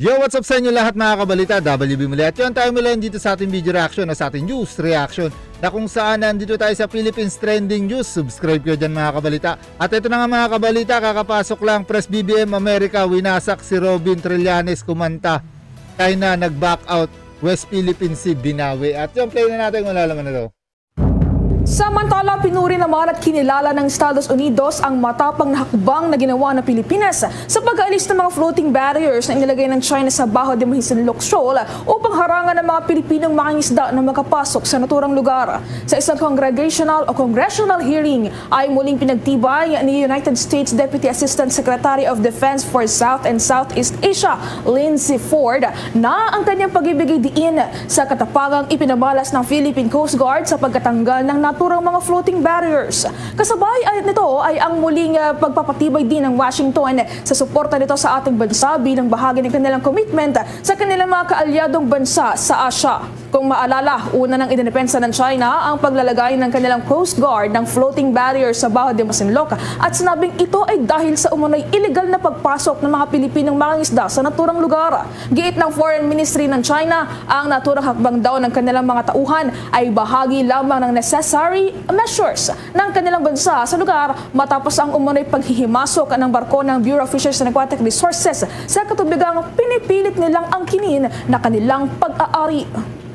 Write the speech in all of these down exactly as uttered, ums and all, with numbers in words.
Yo, what's up sa inyo lahat mga kabalita? W B muli at yun tayo muli dito sa ating video reaction o sa ating news reaction na kung saan nandito tayo sa Philippines Trending News. Subscribe kayo dyan mga kabalita. At ito na nga mga kabalita, kakapasok lang, Press B B M America, winasak si Robin Trillanes kumanta. China nag-back out, West Philippine Sea binawi. At yung play na natin kung lalaman na to. Samantala, pinuri naman at kinilala ng Estados Unidos ang matapang na hakbang na ginawa ng Pilipinas sa pag-aalis ng mga floating barriers na inilagay ng China sa Bajo de Masinloc Shoal upang harangan ng mga Pilipinong mangingisda na makapasok sa naturang lugar. Sa isang congregational o congressional hearing ay muling pinagtibay ni United States Deputy Assistant Secretary of Defense for South and Southeast Asia, Lindsey Ford, na ang kanyang pag-ibigay diin sa katapangang ipinamalas ng Philippine Coast Guard sa pagkatanggal ng naturang mga floating barriers. Kasabay ay nito ay ang muling uh, pagpapatibay din ng Washington sa suporta nito sa ating bansa bilang bahagi ng kanilang commitment sa kanilang mga kaalyadong bansa sa Asia. Kung maalala, una nang idinepensa ng China ang paglalagay ng kanilang Coast Guard ng floating barriers sa Bajo de Masinloc at sinabing ito ay dahil sa umunoy illegal na pagpasok ng mga Pilipinong mangingisda sa naturang lugar. Giit ng Foreign Ministry ng China, ang naturang hakbang daw ng kanilang mga tauhan ay bahagi lamang ng necessary measures ng kanilang bansa sa lugar matapos ang umunoy paghihimasok ng barko ng Bureau of Fisheries and Aquatic Resources sa katubigang pinipilit nilang angkinin na kanilang pag-aari.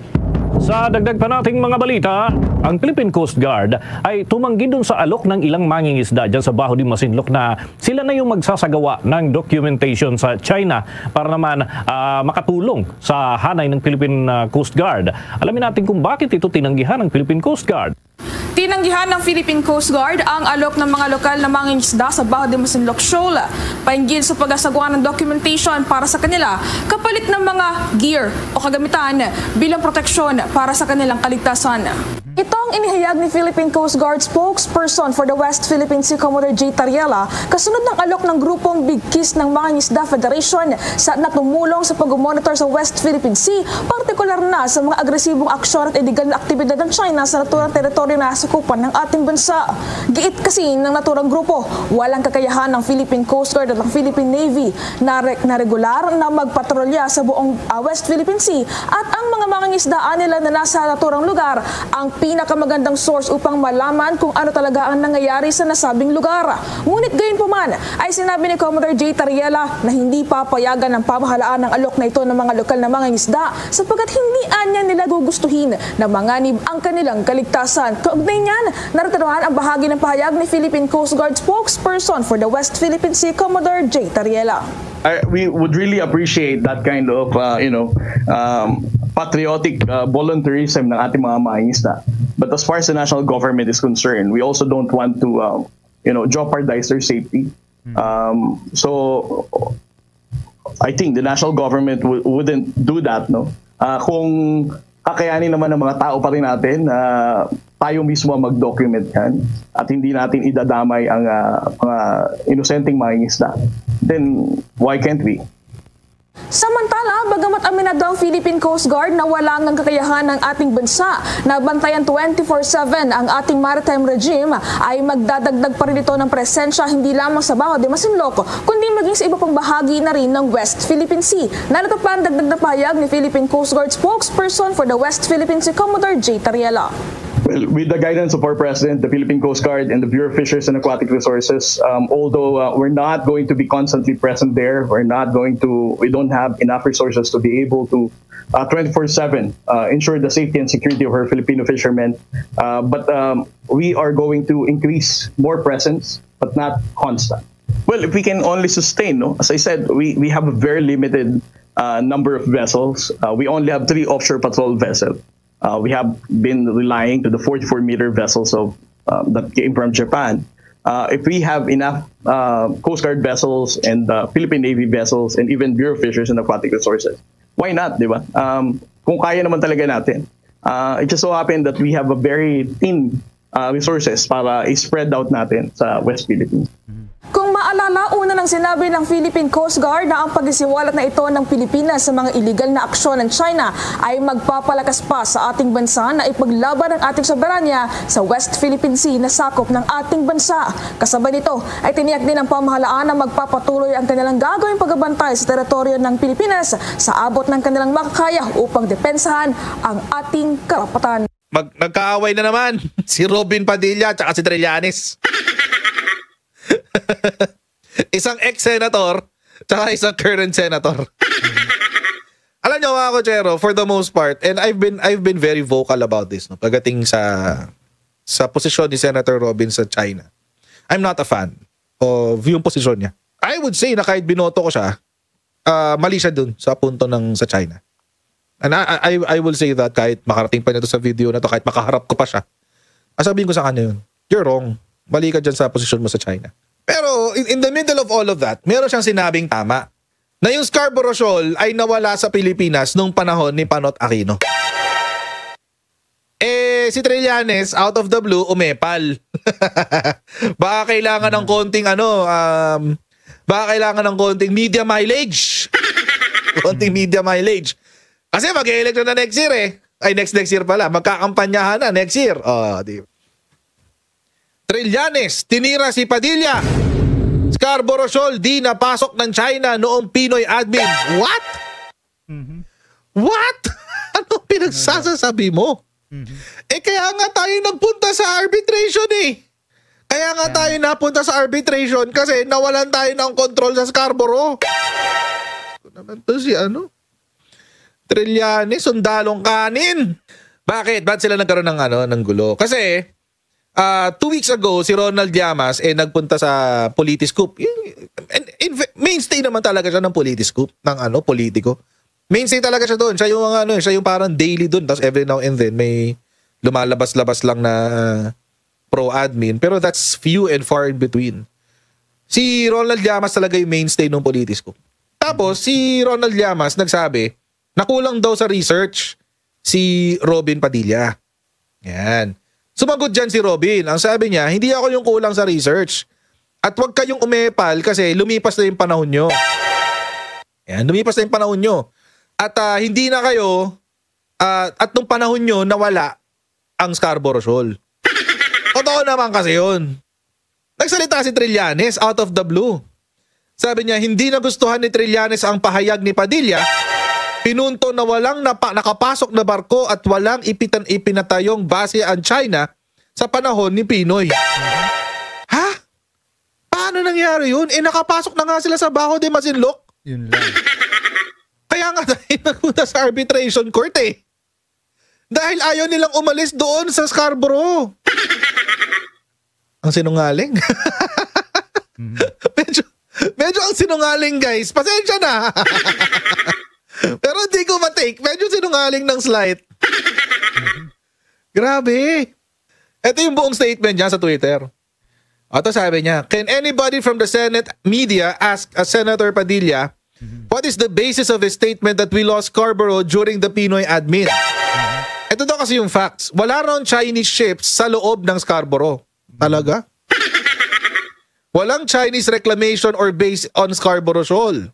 Sa dagdag pa nating mga balita, ang Philippine Coast Guard ay tumanggi dun sa alok ng ilang mangingisda dyan sa Bajo de Masinloc na sila na yung magsasagawa ng documentation sa China para naman uh, makatulong sa hanay ng Philippine uh, Coast Guard. Alamin natin kung bakit ito tinanggihan ng Philippine Coast Guard. Tinanggihan ng Philippine Coast Guard ang alok ng mga lokal na mangingisda sa Bajo de Masinloc Shoal painggil sa pag-asagawa ng documentation para sa kanila kapalit ng mga gear o kagamitan bilang proteksyon para sa kanilang kaligtasan. Ito ang inihayag ni Philippine Coast Guard spokesperson for the West Philippine Sea, Commodore J. Tariela, kasunod ng alok ng grupong Big Kiss ng Mangingisda Federation sa natumulong sa pag-monitor sa West Philippine Sea, partikular na sa mga agresibong aksyon at illegal na aktibidad ng China sa naturang teritoryo na sakupan ng ating bansa. Giit kasi ng naturang grupo, walang kakayahan ng Philippine Coast Guard at ng Philippine Navy na, re na regular na magpatrolya sa buong uh, West Philippine Sea at ang mga mangingisdaan nila na nasa naturang lugar ang pinakamagandang source upang malaman kung ano talaga ang nangyayari sa nasabing lugar. Ngunit gayon pa man ay sinabi ni Commodore J. Tariela na hindi papayagan ng pamahalaan ng alok na ito ng mga lokal na mangingisda sapagkat hindi anya nila gugustuhin na manganib ang kanilang kaligtasan. Kaugnay niyan, naritaruhan ang bahagi ng pahayag ni Philippine Coast Guard spokesperson for the West Philippine Sea, Commodore J. Tariela. I, we would really appreciate that kind of, uh, you know, um, patriotic uh, volunteerism ng ating mga mangingisda. But as far as the national government is concerned, we also don't want to, uh, you know, jeopardize their safety. Um, so, I think the national government wouldn't do that, no? Uh, kung kakayanin naman ng mga tao pa rin natin, uh, tayo mismo mag-document yan at hindi natin idadamay ang uh, mga inosenteng mangingisda, then why can't we? Samantala, bagamat aminado ang Philippine Coast Guard na wala ngang kakayahan ng ating bansa na bantayan twenty-four seven ang ating maritime regime, ay magdadagdag pa rin ito ng presensya hindi lamang sa Bajo de Masinloc, kundi maging sa iba pang bahagi na rin ng West Philippine Sea. Narito pa ang dagdag na pahayag ni Philippine Coast Guard spokesperson for the West Philippine Sea, Commodore J. Tariela. Well, with the guidance of our President, the Philippine Coast Guard, and the Bureau of Fisheries and Aquatic Resources, um, although uh, we're not going to be constantly present there, we're not going to, we don't have enough resources to be able to uh, twenty-four seven uh, ensure the safety and security of our Filipino fishermen. Uh, but um, we are going to increase more presence, but not constant. Well, if we can only sustain, no? As I said, we, we have a very limited uh, number of vessels. Uh, we only have three offshore patrol vessels. Uh, we have been relying to the forty-four meter vessels of uh, that came from Japan. Uh, if we have enough uh, Coast Guard vessels and uh, Philippine Navy vessels and even Bureau of Fisheries and Aquatic Resources, why not, di ba? Um, kung kaya naman talaga natin. Uh, it just so happened that we have a very thin uh, resources para i-spread out natin sa West Philippines. Kung maalala, una nang sinabi ng Philippine Coast Guard na ang pagsiwalat na ito ng Pilipinas sa mga illegal na aksyon ng China ay magpapalakas pa sa ating bansa na ipaglaban ang ating soberanya sa West Philippine Sea na sakop ng ating bansa. Kasabay nito ay tiniyak din ng pamahalaan na magpapatuloy ang kanilang gagawing pagbabantay sa teritoryo ng Pilipinas sa abot ng kanilang makakaya upang depensahan ang ating karapatan. Mag nagkaaway na naman si Robin Padilla at si Trillanes. Isang ex-senator at isang current senator. Alam niyo mga kochero, for the most part, and I've been I've been very vocal about this, no, pagdating sa sa posisyon ni Senator Robin sa China. I'm not a fan of yung posisyon niya. I would say na kahit binoto ko siya, uh, mali siya dun sa punto ng sa China. And I, I, I will say that kahit makarating pa niya to sa video na to, kahit makaharap ko pa siya, sabihin ko sa kanya yun, you're wrong. Mali ka dyan sa posisyon mo sa China. Pero in, in the middle of all of that, meron siyang sinabing tama na yung Scarborough Shoal ay nawala sa Pilipinas nung panahon ni Panot Aquino. Eh, si Trillanes, out of the blue, umepal. Baka kailangan ng konting ano, um, baka kailangan ng konting media mileage. Konting media mileage. Kasi mag-e-election na next year eh. Ay, next next year pala. Magkakampanyahan na next year. Oh, di. Trillanes, tinira si Padilla. Scarborough Shoal, di napasok ng China noong Pinoy admin. What? Mhm. What? Ano pinagsasasabi mo? Mhm. Eh kaya nga tayo nagpunta sa arbitration eh. Kaya nga tayo napunta sa arbitration kasi nawalan tayo ng control sa Scarborough. Ito naman to si ano? Trillanes, sundalong kanin. Bakit? Ba't sila nagkaroon ng ano, ng gulo? Kasi uh, two weeks ago si Ronald Llamas eh nagpunta sa Politiscoop. In, in, mainstay naman talaga siya ng Politiscoop, ng ano, politiko. Mainstay talaga siya doon. Siya yung mga ano, siya yung parang daily doon. Tapos every now and then may lumalabas-labas lang na uh, pro-admin. Pero that's few and far in between. Si Ronald Llamas talaga yung mainstay ng Politiscoop. Tapos si Ronald Llamas nagsabi, nakulang daw sa research si Robin Padilla. Yan. Sumagot dyan si Robin. Ang sabi niya, hindi ako yung kulang sa research. At huwag kayong umepal kasi lumipas na yung panahon nyo. Yan, lumipas na yung panahon nyo. At uh, hindi na kayo, uh, at nung panahon nyo, nawala ang Scarborough Shoal. Totoo naman kasi yun. Nagsalita si Trillanes out of the blue. Sabi niya, hindi nagustuhan ni Trillanes ang pahayag ni Padilla. Pinunto na walang napa, nakapasok na barko at walang ipitan ipinatayong base ang China sa panahon ni Pinoy. Ha? Paano nangyari yun? Eh nakapasok na nga sila sa Baho de Masinloc. Yun lang. Kaya nga tayo nagpunta sa arbitration court eh. Dahil ayaw nilang umalis doon sa Scarborough. Ang sinungaling. Mhm. medyo, medyo ang sinungaling guys. Pasensya na. Pero hindi ko matake. Medyo sinungaling ng slight. Grabe. Ito yung buong statement niya sa Twitter. Ito sabi niya, can anybody from the Senate media ask uh, Senator Padilla what is the basis of his statement that we lost Scarborough during the Pinoy admin? Ito daw kasi yung facts. Wala raw Chinese ships sa loob ng Scarborough. Talaga? Walang Chinese reclamation or base on Scarborough Shoal.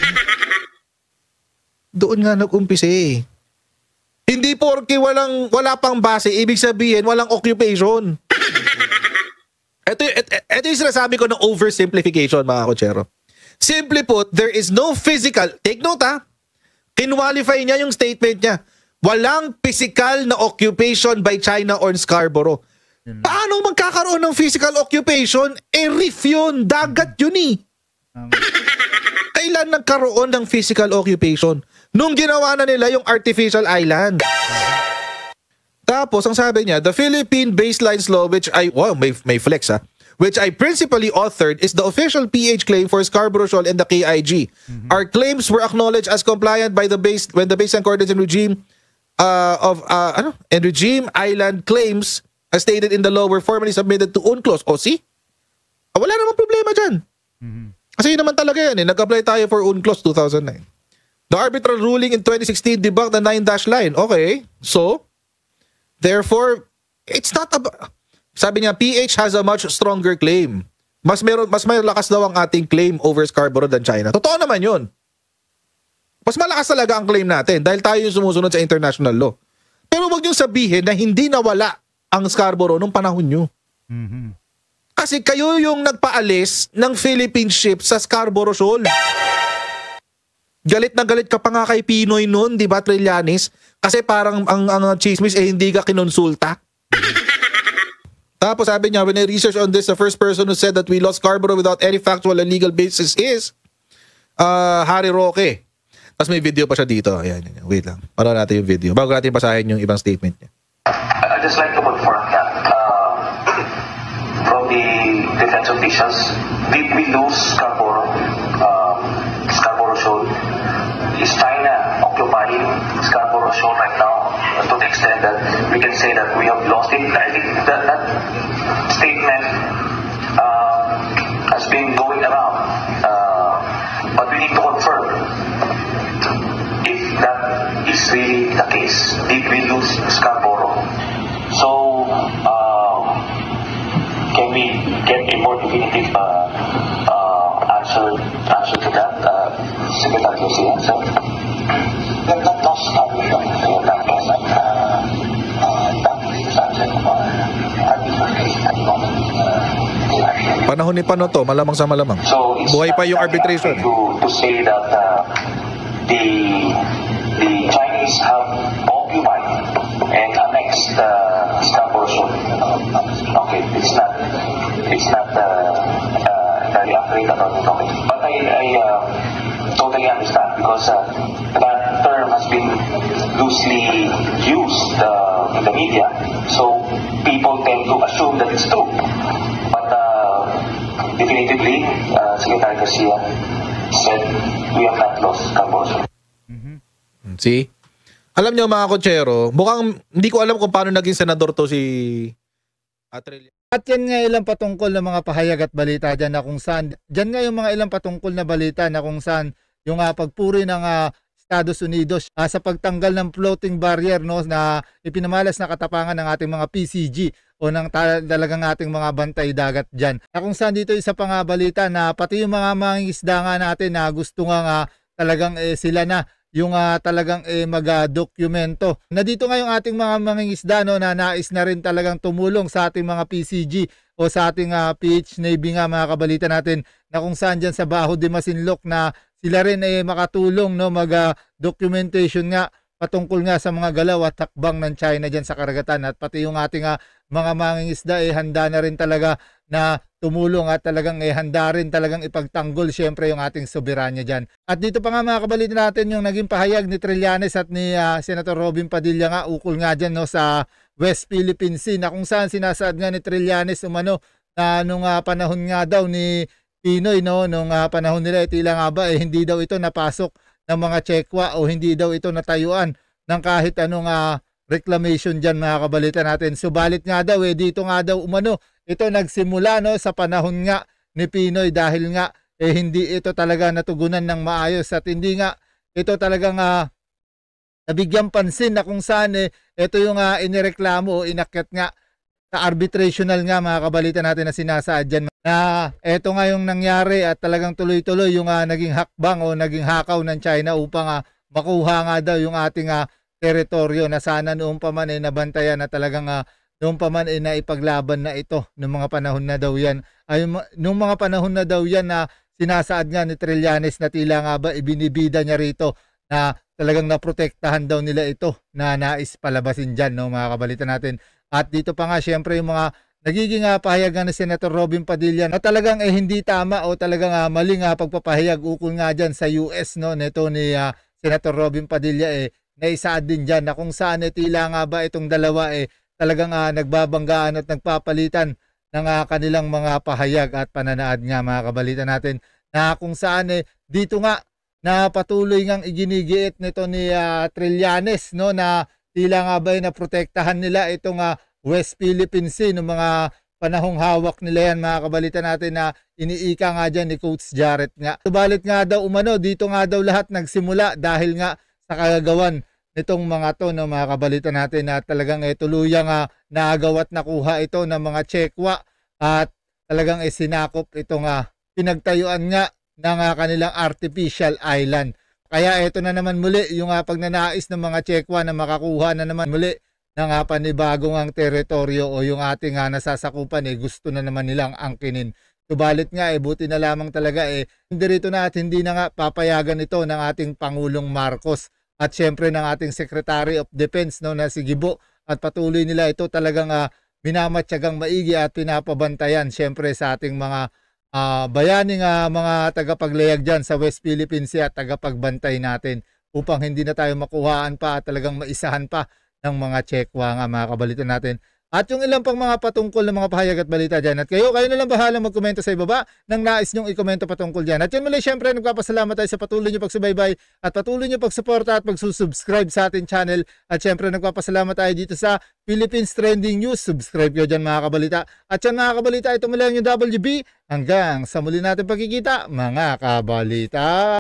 Doon nga nag-umpisa eh. Hindi porke walang, wala pang base, ibig sabihin walang occupation. Ito, ito, ito yung sinasabi ko ng oversimplification mga kochero. Simply put, there is no physical, take note ha, kinwalify niya yung statement niya, walang physical na occupation by China on Scarborough. Paano magkakaroon ng physical occupation? Eh reef yun, dagat yun eh. Kailan nagkaroon ng physical occupation? Nung ginawa na nila yung artificial island. Tapos, ang sabi niya, the Philippine Baselines Law, which I, wow, may, may flex ha, which I principally authored, is the official P H claim for Scarborough Shoal and the K I G. Mm-hmm. Our claims were acknowledged as compliant by the base, when the baseline coordinates and regime uh, of, uh, ano, and regime island claims, as stated in the law, were formally submitted to UNCLOS. O, see? Ah, wala namang problema dyan. Mm-hmm. Kasi yun naman talaga yan eh. Nag-apply tayo for UNCLOS two thousand nine. The arbitral ruling in twenty sixteen debunked the nine-dash line. Okay, so, therefore, it's not about... Sabi niya, P H has a much stronger claim. Mas meron mas may lakas daw ang ating claim over Scarborough than China. Totoo naman 'yun. Mas malakas talaga ang claim natin dahil tayo yung sumusunod sa international law. Pero wag niyong sabihin na hindi nawala ang Scarborough nung panahon niyo. Mhm. Kasi kayo yung nagpaalis ng Philippine ship sa Scarborough Shoal. Galit na galit ka pa nga kay Pinoy noon, di ba, Trillanes? Kasi parang ang, ang chismis eh hindi ka kinonsulta. Tapos sabi niya, when I research on this, the first person who said that we lost Scarborough without any factual and legal basis is uh, Harry Roque. Tapos may video pa siya dito. Ayan, ayan, wait lang. Para natin yung video. Bago natin basahin yung ibang statement niya. I'd just like to confirm that uh, from the defense officials, did we lose Scarborough, uh, Scarborough Shoal? Is China occupying Scarborough Shoal right now uh, to the extent that we can say that we have lost it? I think that, that statement uh, has been going around, uh, but we need to confirm if that is really the case. Did we lose Scarborough? So, uh, can we get a more definitive uh, uh, answer answer to that, uh, Secretary Garcia, sir? We have not lost Scarborough. We have not lost it. Uh, uh, that is the subject of our arbitration at the moment. Uh, Panahon ni Pano to, malamang sa malamang. So, it's Buhay pa yung not arbitration. To, to say that uh, the the Chinese have occupied and annexed uh, Scarborough Shoal. Okay, it's not it's not uh, uh, very accurate about the topic. But I, I uh, totally understand because uh, that term has been loosely used uh, in the media, so people tend to assume that it's true. But uh, definitively, uh, Secretary Garcia said we have not lost Scarborough Shoal. See? Alam niyo mga kotsero, mukhang hindi ko alam kung paano naging senador to si Atrel. At yan nga ilang patungkol na mga pahayag at balita dyan na kung saan, dyan nga yung mga ilang patungkol na balita na kung saan yung uh, pagpuri ng uh, Estados Unidos uh, sa pagtanggal ng floating barrier no, na ipinamalas na katapangan ng ating mga P C G o ng talagang ating mga bantay dagat dyan. Na kung saan dito isa pa nga balita na pati yung mga mangingisda nga natin na gusto nga uh, talagang eh, sila na yung uh, talagang eh, mag-dokumento. Na dito nga yung ating mga mangingisda no, na nais na rin talagang tumulong sa ating mga P C G o sa ating uh, P H Navy nga mga kabalita natin na kung saan dyan sa Baho de Masinloc na sila rin eh, makatulong no, mag-documentation uh, nga patungkol nga sa mga galaw at takbang ng China dyan sa karagatan at pati yung ating uh, mga mangingisda eh, handa na rin talaga na tumulong at talagang eh, handa rin talagang ipagtanggol syempre yung ating soberanya dyan. At dito pa nga mga kabalita natin yung naging pahayag ni Trillanes at ni uh, Senator Robin Padilla nga ukol nga dyan no, sa West Philippine Sea na kung saan sinasaad nga ni Trillanes umano na nung uh, panahon nga daw ni Pinoy no, nung uh, panahon nila eh, tila nga ba eh, hindi daw ito napasok ng mga Chekwa o hindi daw ito natayuan ng kahit anong uh, reclamation dyan mga kabalita natin. Subalit nga daw eh, dito nga daw umano ito nagsimula no sa panahon nga ni Pinoy dahil nga eh, hindi ito talaga natugunan ng maayos at hindi nga ito talagang uh, nabigyan pansin na kung saan eh, ito yung uh, inireklamo o inakyat nga sa arbitrational nga mga kabalita natin na sinasaad dyan na ito nga yung nangyari at talagang tuloy-tuloy yung uh, naging hakbang o naging hakaw ng China upang uh, makuha nga daw yung ating uh, teritoryo na sana noong pa man eh, nabantayan na talagang uh, noong pa man ay eh, naipaglaban na ito noong mga panahon na daw yan. Ay, noong mga panahon na daw yan na sinasaad nga ni Trillanes na tila nga ba ibinibida niya rito na talagang naprotektahan daw nila ito na nais palabasin dyan no, mga kabalita natin. At dito pa nga syempre yung mga nagiging uh, pahayag ni Senator Robin Padilla na talagang eh, hindi tama o talagang uh, maling uh, pagpapahayag ukol nga dyan sa U S no, nito ni uh, Senator Robin Padilla eh naisaad din dyan na kung saan eh, tila nga ba itong dalawa eh talagang uh, nagbabanggaan at nagpapalitan ng uh, kanilang mga pahayag at pananaad nga mga kabalita natin na kung saan eh, dito nga na patuloy ngang iginigiit nito ni uh, Trillanes no, na tila nga ba na protektahan nila itong uh, West Philippine Sea ng mga panahong hawak nila yan mga kabalita natin na iniika nga dyan ni Coach Jarrett nga. Subalit nga daw umano dito nga daw lahat nagsimula dahil nga sa kagagawan nitong mga to no, mga kabalita natin na talagang eh, tuluyang uh, naagaw at nakuha ito ng mga Chekwa at talagang eh, sinakop itong uh, pinagtayuan nga ng uh, kanilang artificial island. Kaya ito na naman muli yung uh, pagnanais ng mga Chekwa na makakuha na naman muli ng uh, panibagong ang teritoryo o yung ating uh, nasasakupan eh gusto na naman nilang angkinin. Subalit nga eh buti na lamang talaga eh hindi rito na at hindi na nga papayagan ito ng ating Pangulong Marcos at syempre ng ating Secretary of Defense no na si Gibo at patuloy nila ito talagang uh, minamatyagang maigi at pinapabantayan syempre sa ating mga uh, bayaning uh, mga tagapaglayag dyan sa West Philippine Sea at tagapagbantay natin upang hindi na tayo makuhaan pa at talagang maisahan pa ng mga Chekwa nga mga kabalitan natin. At yung ilang pang mga patungkol na mga pahayag at balita dyan. At kayo, kayo na lang bahala magkomento sa ibaba ng nais nyong ikomento patungkol dyan. At yan muli, syempre, nagpapasalamat tayo sa patuloy nyo pagsubaybay at patuloy nyo pagsuporta at pagsusubscribe sa ating channel. At syempre, nagpapasalamat tayo dito sa Philippines Trending News. Subscribe nyo dyan mga kabalita. At yan mga kabalita, ito muli ang yung W B. Hanggang sa muli natin pagkikita, mga kabalita.